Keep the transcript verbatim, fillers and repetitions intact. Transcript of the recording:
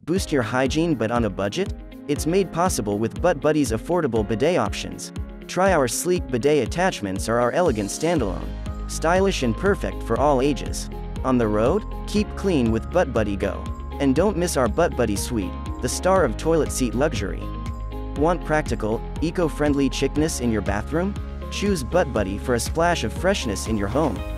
Boost your hygiene but on a budget? It's made possible with Butt Buddy's affordable bidet options. Try our sleek bidet attachments or our elegant standalone. Stylish and perfect for all ages. On the road? Keep clean with Butt Buddy Go. And don't miss our Butt Buddy Suite, the star of toilet seat luxury. Want practical, eco-friendly chicness in your bathroom? Choose Butt Buddy for a splash of freshness in your home.